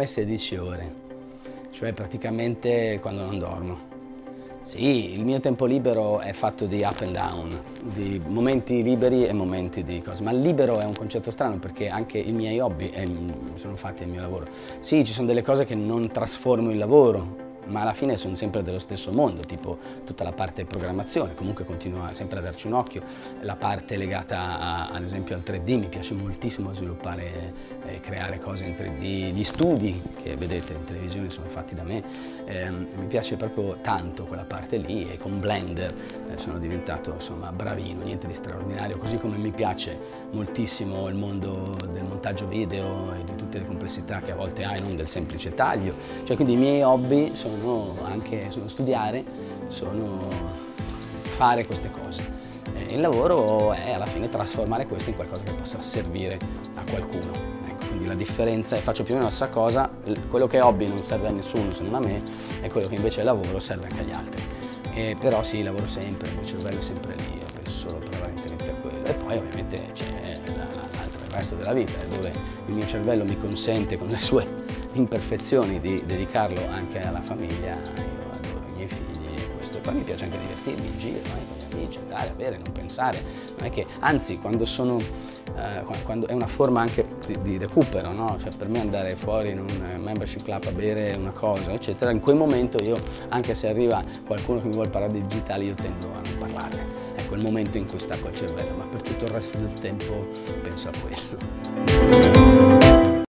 me 16 ore, cioè praticamente quando non dormo. Sì, il mio tempo libero è fatto di up and down, di momenti liberi e momenti di cose, ma libero è un concetto strano perché anche i miei hobby sono fatti al mio lavoro. Sì, ci sono delle cose che non trasformo in lavoro, ma alla fine sono sempre dello stesso mondo, tipo tutta la parte programmazione, comunque continuo sempre a darci un occhio, la parte legata ad esempio al 3D, mi piace moltissimo sviluppare e creare cose in 3D, gli studi che vedete in televisione sono fatti da me, mi piace proprio tanto quella parte lì e con Blender sono diventato insomma bravino, niente di straordinario, così come mi piace moltissimo il mondo del montaggio video e di tutte le complessità che a volte hai, non del semplice taglio, cioè quindi i miei hobby sono studiare, sono fare queste cose. Il lavoro è alla fine trasformare questo in qualcosa che possa servire a qualcuno. Ecco, quindi la differenza è faccio più o meno la stessa cosa, quello che è hobby non serve a nessuno se non a me e quello che invece è lavoro serve anche agli altri. Però sì, lavoro sempre, il mio cervello è sempre lì, io penso solo prevalentemente a quello. E poi ovviamente c'è il resto della vita, dove il mio cervello mi consente con le sue imperfezioni di dedicarlo anche alla famiglia. Io adoro i miei figli e questo, e poi mi piace anche divertirmi in giro, con gli amici, andare a bere, non pensare, non è che, anzi quando è una forma anche di recupero, no? Cioè per me andare fuori in un membership club a bere una cosa eccetera, in quel momento io, anche se arriva qualcuno che mi vuole parlare di digitale, io tendo a non parlarne, ecco il momento in cui stacco il cervello, ma per tutto il resto del tempo penso a quello.